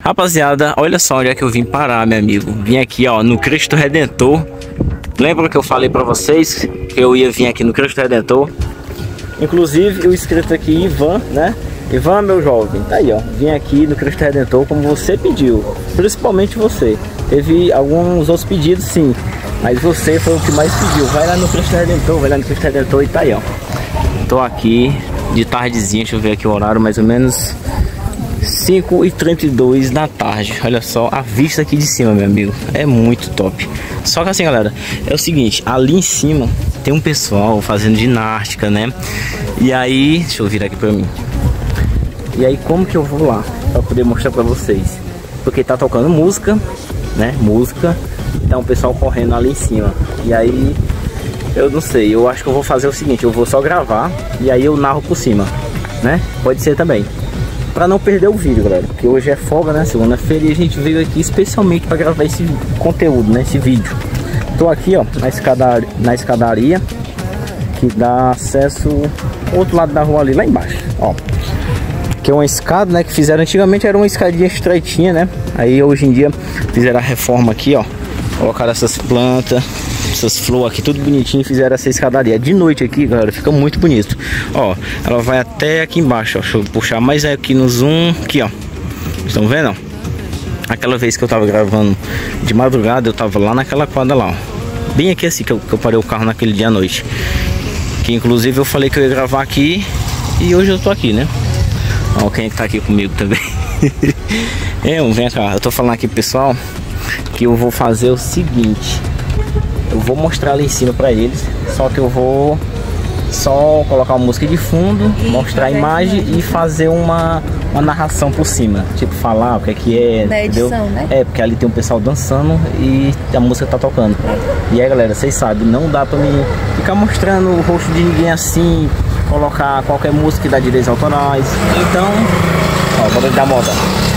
Rapaziada, olha só onde é que eu vim parar, meu amigo. Vim aqui, ó, no Cristo Redentor. Lembra que eu falei pra vocês que eu ia vir aqui no Cristo Redentor? Inclusive, o inscrito aqui, Ivan, né? Ivan, meu jovem, tá aí, ó. Vim aqui no Cristo Redentor como você pediu. Principalmente você. Teve alguns outros pedidos, sim. Mas você foi o que mais pediu. Vai lá no Cristo Redentor, vai lá no Cristo Redentor e tá aí, ó. Tô aqui de tardezinha, deixa eu ver aqui o horário, mais ou menos 5h32 da tarde. Olha só a vista aqui de cima, meu amigo. É muito top. Só que assim, galera, é o seguinte, ali em cima tem um pessoal fazendo ginástica, né? E aí, deixa eu virar aqui pra mim. E aí, como que eu vou lá pra poder mostrar pra vocês? Porque tá tocando música, né? Música. Então o pessoal correndo ali em cima. E aí, eu não sei, eu acho que eu vou fazer o seguinte, eu vou só gravar e aí eu narro por cima, né? Pode ser também. Pra não perder o vídeo, galera, porque hoje é folga, né? Segunda-feira, e a gente veio aqui especialmente pra gravar esse conteúdo, né? Esse vídeo. Tô aqui, ó, na escadaria que dá acesso ao outro lado da rua ali, lá embaixo, ó. Que é uma escada, né? Que fizeram antigamente, era uma escadinha estreitinha, né? Aí hoje em dia fizeram a reforma aqui, ó. Colocaram essas plantas, essas flores aqui, tudo bonitinho, e fizeram essa escadaria. De noite aqui, galera, fica muito bonito. Ó, ela vai até aqui embaixo, ó. Deixa eu puxar mais aqui no zoom, aqui, ó. Estão vendo, ó? Aquela vez que eu tava gravando de madrugada, eu tava lá naquela quadra lá, ó. Bem aqui assim que eu parei o carro naquele dia à noite. Que inclusive eu falei que eu ia gravar aqui e hoje eu tô aqui, né? Ó, quem é que tá aqui comigo também? Vem cá, eu tô falando aqui, pessoal, que eu vou fazer o seguinte. Eu vou mostrar ali em cima pra eles. Só que eu vou só colocar uma música de fundo, mostrar a imagem e fazer uma narração por cima. Tipo, falar o que é, da edição, entendeu? né? É, porque ali tem um pessoal dançando e a música tá tocando. E aí, galera, vocês sabem, não dá pra mim ficar mostrando o rosto de ninguém assim, colocar qualquer música que dá direitos autorais. Então, ó, vou dar moda.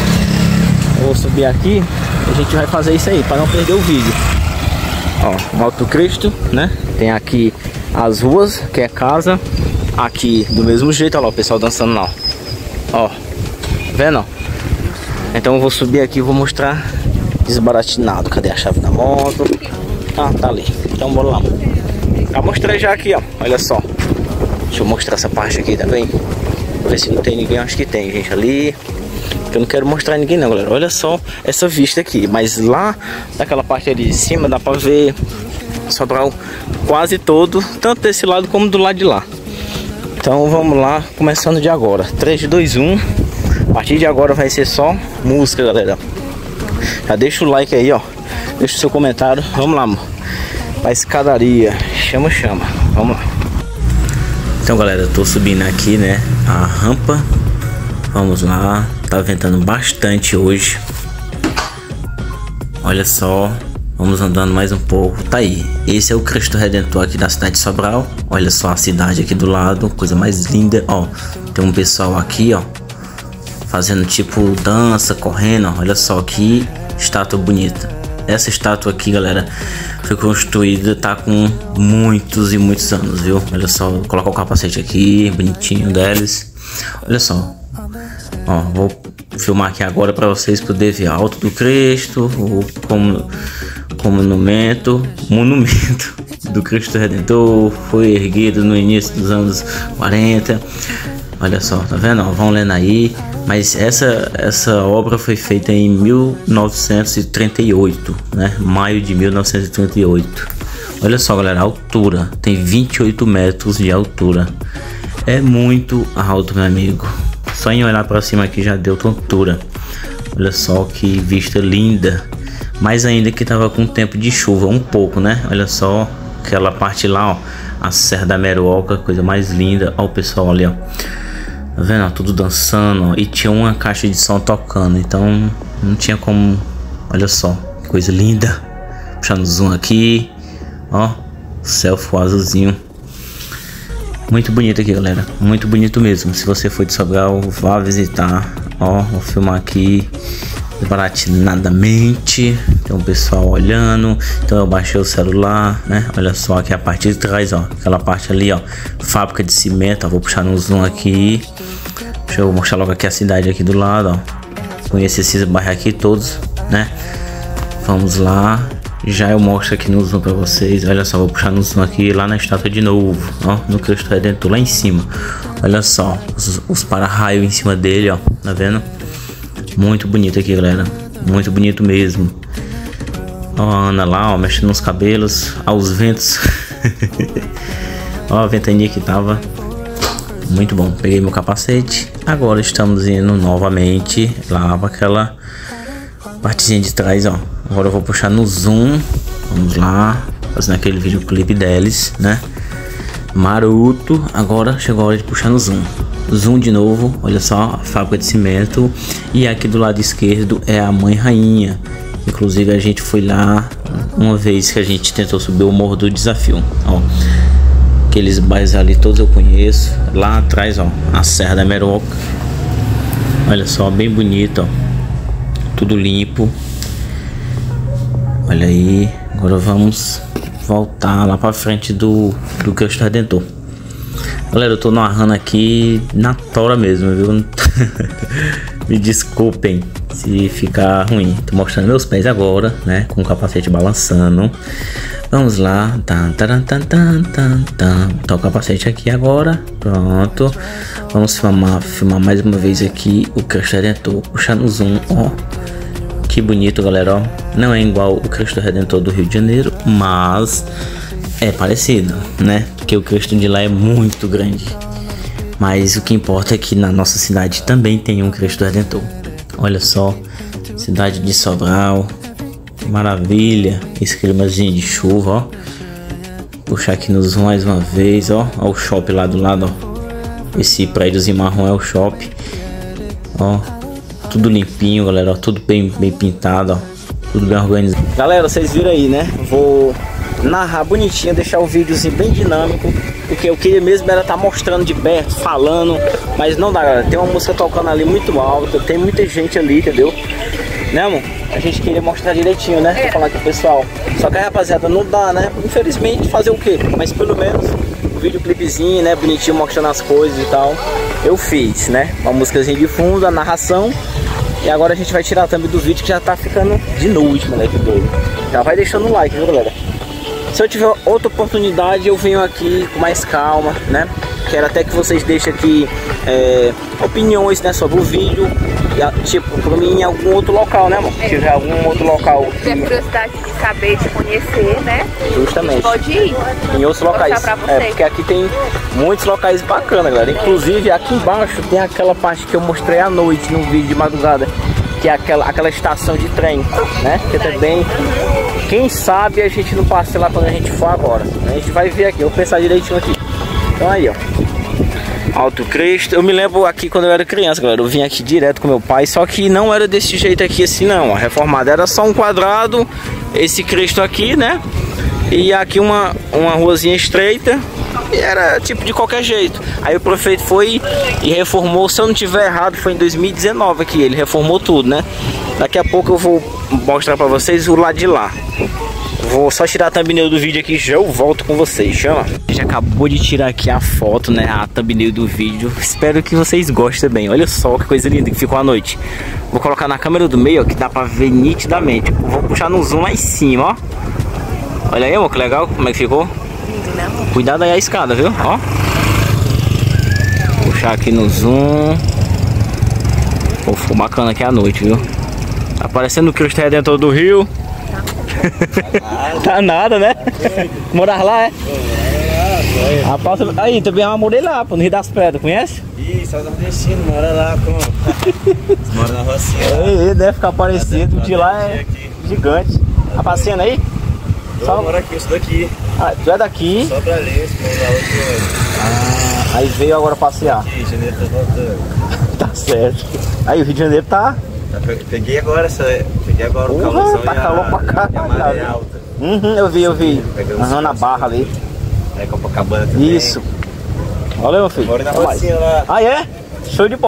Eu vou subir aqui e a gente vai fazer isso aí, pra não perder o vídeo. Ó, o Alto Cristo, né? Tem aqui as ruas, que é casa. Aqui do mesmo jeito, olha lá o pessoal dançando lá. Ó, vendo? Então eu vou subir aqui e vou mostrar desbaratinado. Cadê a chave da moto? Ah, tá ali. Então bora lá. Já mostrei já aqui, ó. Olha só. Deixa eu mostrar essa parte aqui também. Ver se não tem ninguém. Acho que tem gente ali. Eu não quero mostrar ninguém não, galera. Olha só essa vista aqui. Mas lá naquela parte ali de cima dá pra ver Sobral quase todo, tanto desse lado como do lado de lá. Então vamos lá, começando de agora. 3, 2, 1. A partir de agora vai ser só música, galera. Já deixa o like aí, ó. Deixa o seu comentário. Vamos lá, amor. Pra escadaria. Chama, chama. Vamos lá. Então, galera, eu tô subindo aqui, né, a rampa. Vamos lá. Tá ventando bastante hoje. Olha só. Vamos andando mais um pouco. Tá aí. Esse é o Cristo Redentor aqui da cidade de Sobral. Olha só a cidade aqui do lado. Coisa mais linda. Ó, tem um pessoal aqui, ó, fazendo tipo dança, correndo. Olha só que estátua bonita. Essa estátua aqui, galera, foi construída, tá com muitos e muitos anos, viu? Olha só, vou colocar o capacete aqui, bonitinho deles. Olha só. Ó, vou filmar aqui agora para vocês poderem ver Alto do Cristo, o monumento do Cristo Redentor. Foi erguido no início dos anos 40. Olha só, tá vendo? Ó, vão lendo aí. Mas essa obra foi feita em 1938, né? Maio de 1938. Olha só, galera, a altura. Tem 28 metros de altura. É muito alto, meu amigo. Só em olhar para cima aqui já deu tontura. Olha só que vista linda. Mais ainda que tava com tempo de chuva, um pouco, né? Olha só aquela parte lá, ó, a Serra da Meruoca, coisa mais linda. Ó o pessoal ali, ó. Tá vendo? Ó, tudo dançando, ó. E tinha uma caixa de som tocando, então não tinha como. Olha só, que coisa linda. Puxando zoom aqui, ó. O céu ficou azulzinho. Muito bonito aqui, galera. Muito bonito mesmo. Se você for de Sobral, vá visitar. Ó, vou filmar aqui baratinadamente. Tem um pessoal olhando. Então eu baixei o celular, né? Olha só aqui a parte de trás, ó. Aquela parte ali, ó. Fábrica de cimento. Ó, vou puxar no zoom aqui. Deixa eu mostrar logo aqui a cidade aqui do lado, ó. conhecer esses bairros aqui todos, né? Vamos lá. Já eu mostro aqui no zoom pra vocês. Olha só, vou puxar no zoom aqui lá na estátua de novo, ó, no Cristo Redentor lá em cima. Olha só, os para-raio em cima dele, ó, tá vendo? Muito bonito aqui, galera, muito bonito mesmo. Ó, a Ana lá, ó, mexendo nos cabelos, aos ventos. Ó, a ventania que tava. Muito bom, peguei meu capacete. Agora estamos indo novamente lá para aquela partezinha de trás, ó. Agora eu vou puxar no zoom. Vamos lá, fazendo aquele videoclipe deles, né? Maroto. Agora chegou a hora de puxar no zoom. Zoom de novo, olha só, a fábrica de cimento. E aqui do lado esquerdo é a Mãe Rainha. Inclusive a gente foi lá uma vez que a gente tentou subir o Morro do Desafio, ó. Aqueles bairros ali todos eu conheço. Lá atrás, ó, a Serra da Meroca. Olha só, bem bonito, ó. Tudo limpo. Olha aí. Agora vamos voltar lá pra frente do Cristo Redentor. Galera, eu tô narrando aqui na tora mesmo, viu? Me desculpem se ficar ruim. Tô mostrando meus pés agora, né? Com o capacete balançando. Vamos lá. Tá o capacete aqui agora. Pronto. Vamos filmar mais uma vez aqui o Cristo Redentor. Puxar no zoom, ó. Que bonito, galera, ó. Não é igual o Cristo Redentor do Rio de Janeiro, mas é parecido, né? Porque o Cristo de lá é muito grande. Mas o que importa é que na nossa cidade também tem um Cristo Redentor. Olha só, cidade de Sobral. Maravilha, esse climazinho de chuva, ó. Puxar aqui no zoom mais uma vez, ó. Ó o shopping lá do lado, ó. Esse prédiozinho marrom é o shopping. Ó, tudo limpinho, galera, ó. Tudo bem pintado, ó. Tudo bem organizado. Galera, vocês viram aí, né? Vou narrar bonitinho, deixar o videozinho bem dinâmico. Porque eu queria mesmo era estar mostrando de perto, falando. Mas não dá, galera. Tem uma música tocando ali muito alta. Tem muita gente ali, entendeu? Né, amor? A gente queria mostrar direitinho, né? Pra falar com o pessoal. Só que a rapaziada não dá, né? Infelizmente, fazer o quê? Mas pelo menos o videoclipezinho, né? Bonitinho, mostrando as coisas e tal. Eu fiz, né? Uma músicazinha de fundo, a narração. E agora a gente vai tirar também do vídeo que já tá ficando de noite, moleque doido. Já vai deixando o like, viu, galera? Se eu tiver outra oportunidade, eu venho aqui com mais calma, né? Quero até que vocês deixem aqui opiniões, né, sobre o vídeo. Tipo, pra mim em algum outro local, né, amor? Se tiver algum outro local que... Tem curiosidade de saber, de conhecer, né? Justamente. Pode ir em outros locais. Porque aqui tem muitos locais bacanas, galera. Inclusive aqui embaixo tem aquela parte que eu mostrei à noite no vídeo de madrugada, que é aquela estação de trem, né? Que também, quem sabe a gente não passa lá quando a gente for agora. A gente vai ver aqui, eu vou pensar direitinho aqui. Então aí, ó. Alto Cristo. Eu me lembro aqui quando eu era criança, galera. Eu vim aqui direto com meu pai, só que não era desse jeito aqui assim, não. A reformada era só um quadrado, esse Cristo aqui, né? E aqui uma ruazinha estreita. E era tipo de qualquer jeito. Aí o prefeito foi e reformou. Se eu não tiver errado, foi em 2019 aqui. Ele reformou tudo, né? Daqui a pouco eu vou mostrar pra vocês o lado de lá. Vou só tirar a thumbnail do vídeo aqui, já eu volto com vocês, chama. A gente acabou de tirar aqui a foto, né, a thumbnail do vídeo. Espero que vocês gostem também. Olha só que coisa linda que ficou à noite. Vou colocar na câmera do meio, ó, que dá pra ver nitidamente. Vou puxar no zoom lá em cima, ó. Olha aí, amor, que legal, como é que ficou? Cuidado aí a escada, viu? Ó. Puxar aqui no zoom. Pô, ficou bacana aqui à noite, viu? Tá parecendo o Cristo Redentor do Rio. Tá nada, né? Morar lá, é? Rapaz, aí, também eu morei lá, pô, no Rio das Pedras, conhece? Isso, é nordestino, mora lá, como? Mora na rocinha. Ele deve ficar parecido, de lá é gigante. Tá passeando aí? Eu moro aqui, eu sou daqui. Ah, tu é daqui? Só pra ler, aí veio agora passear. Rio de Janeiro tá voltando. Tá certo. Aí o Rio de Janeiro tá... Peguei agora o calorzão, tá calor pra cá. A maré alta. Eu vi. Na Barra ali. É Copacabana também. Isso. Valeu, meu filho. Moro na rocinha lá. Ah, é? Show de bola.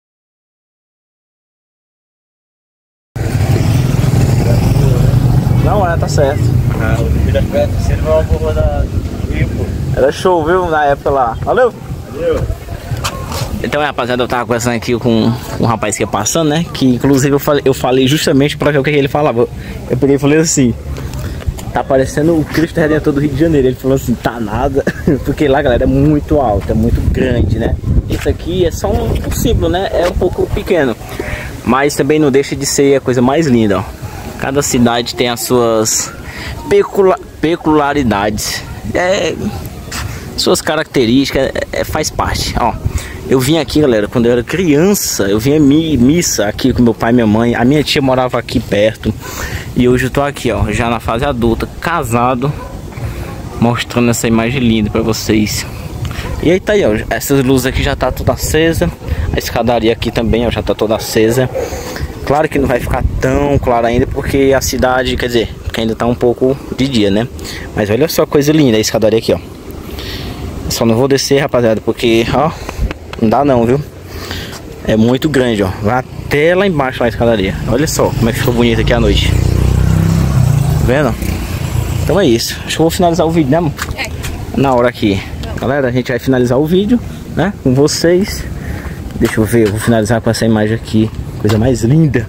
Não, tá certo. O Rio das Pedras, você não vai uma boa da Rio, pô. Era show, viu, na época lá. Valeu. Valeu. Então, rapaziada, eu tava conversando aqui com um rapaz que ia passando, né? Que inclusive eu falei justamente pra ver o que ele falava. Eu peguei e falei assim: tá parecendo o Cristo Redentor do Rio de Janeiro. Ele falou assim: tá nada. Porque lá, galera, é muito alto, é muito grande, né? Isso aqui é só um símbolo, né? É um pouco pequeno, mas também não deixa de ser a coisa mais linda, ó. Cada cidade tem as suas peculiaridades, suas características, faz parte, ó. Eu vim aqui, galera, quando eu era criança, eu vinha missa aqui com meu pai e minha mãe. A minha tia morava aqui perto. E hoje eu tô aqui, ó, já na fase adulta, casado, mostrando essa imagem linda pra vocês. E aí tá aí, ó, essas luzes aqui já tá toda acesa. A escadaria aqui também, ó, já tá toda acesa. Claro que não vai ficar tão claro ainda, porque a cidade, quer dizer, porque ainda tá um pouco de dia, né? Mas olha só a coisa linda, a escadaria aqui, ó. Só não vou descer, rapaziada, porque, ó, não dá não, viu? É muito grande, ó. Vai até lá embaixo, lá a escadaria. Olha só como é que ficou bonito aqui à noite. Tá vendo? Então é isso. Acho que eu vou finalizar o vídeo, né, amor? Na hora aqui. Galera, a gente vai finalizar o vídeo, né? Com vocês. Deixa eu ver, eu vou finalizar com essa imagem aqui. Coisa mais linda.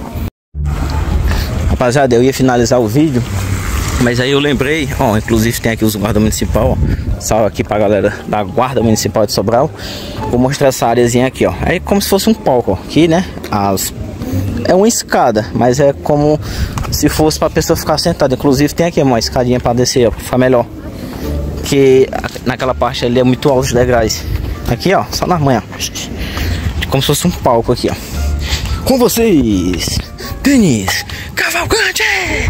Rapaziada, eu ia finalizar o vídeo, mas aí eu lembrei, ó, inclusive tem aqui os guarda municipal, ó. Salve aqui pra galera da guarda municipal de Sobral. Vou mostrar essa áreazinha aqui, ó. É como se fosse um palco, ó. Aqui, né, é uma escada, mas é como se fosse pra pessoa ficar sentada. Inclusive tem aqui uma escadinha pra descer, ó, pra ficar melhor. Porque naquela parte ali é muito alto os degraus. Aqui, ó, só na manhã, ó. Como se fosse um palco aqui, ó. Com vocês, Denis Cavalcante!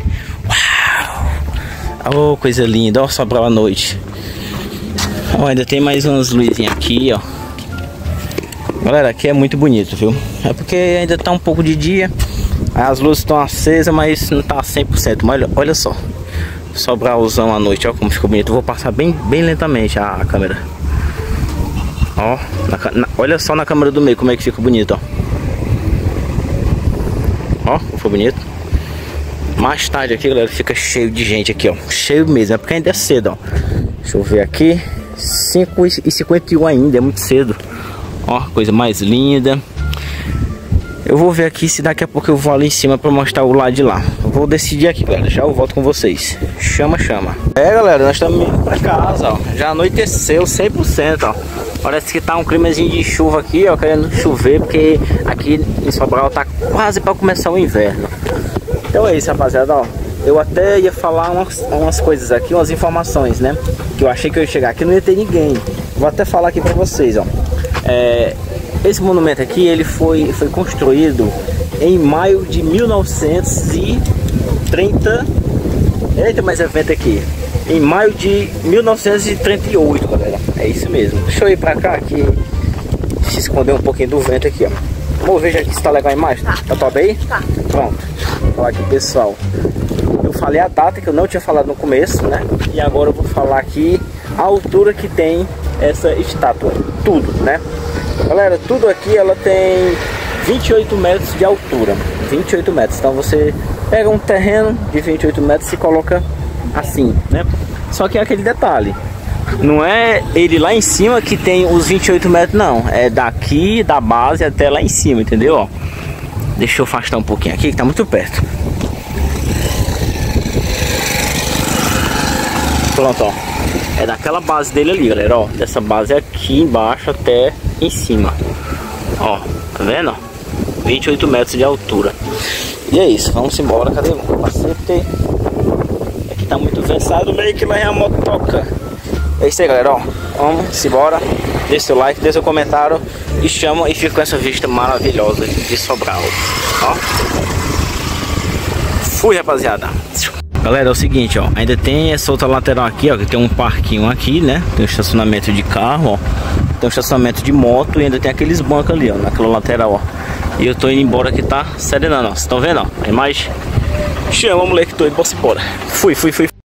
Uau! Oh, coisa linda, ó, Sobral à noite. Ó, ainda tem mais umas luzinhas aqui, ó. Galera, aqui é muito bonito, viu? É porque ainda tá um pouco de dia. As luzes estão acesas, mas não tá 100%. Mas olha só, Sobralzão à noite, ó, como ficou bonito. Eu vou passar bem lentamente a câmera. Ó, olha só na câmera do meio como é que fica bonito, ó. Ó, ficou bonito. Mais tarde aqui, galera, fica cheio de gente aqui, ó. Cheio mesmo, é porque ainda é cedo, ó. Deixa eu ver aqui. 5h51 ainda, é muito cedo. Ó, coisa mais linda. Eu vou ver aqui se daqui a pouco eu vou ali em cima pra mostrar o lado de lá. Eu vou decidir aqui, galera. Já eu volto com vocês. Chama. É, galera, nós estamos indo pra casa, ó. Já anoiteceu 100%, ó. Parece que tá um climazinho de chuva aqui, ó. Querendo chover, porque aqui em Sobral tá quase pra começar o inverno. Então é isso, rapaziada, ó. Eu até ia falar umas coisas aqui, umas informações, né? Que eu achei que eu ia chegar aqui e não ia ter ninguém. Vou até falar aqui pra vocês, ó. Esse monumento aqui, ele foi construído em maio de 1930. Eita, mais evento aqui. Em maio de 1938, galera. É isso mesmo. Deixa eu ir pra cá aqui. Se esconder um pouquinho do vento aqui, ó. Vamos ver já que está legal a imagem. Tá top aí? Tá. Pronto. Vou falar aqui, pessoal. Eu falei a data que eu não tinha falado no começo, né? E agora eu vou falar aqui a altura que tem essa estátua. Tudo, né? Galera, tudo aqui ela tem 28 metros de altura. 28 metros. Então você pega um terreno de 28 metros e coloca assim, né? Só que é aquele detalhe. Não é ele lá em cima que tem os 28 metros, não. É daqui, da base até lá em cima, entendeu? Ó, deixa eu afastar um pouquinho aqui que tá muito perto. Pronto, ó. É daquela base dele ali, galera, ó. Dessa base aqui embaixo até em cima. Ó, tá vendo? 28 metros de altura. E é isso, vamos embora. Cadê o capacete? Aqui tá muito vensado, meio que vai a motoca. É isso aí, galera, ó. Vamos embora. Deixa seu like, deixa seu comentário e chama e fica com essa vista maravilhosa de Sobral. Ó. Fui, rapaziada. Galera, é o seguinte, ó. Ainda tem essa outra lateral aqui, ó. Que tem um parquinho aqui, né? Tem um estacionamento de carro, ó. Tem um estacionamento de moto e ainda tem aqueles bancos ali, ó. Naquela lateral, ó. E eu tô indo embora que tá serenando, ó. Vocês estão vendo, ó? A imagem. Chama, moleque, tô indo, posso embora. Fui.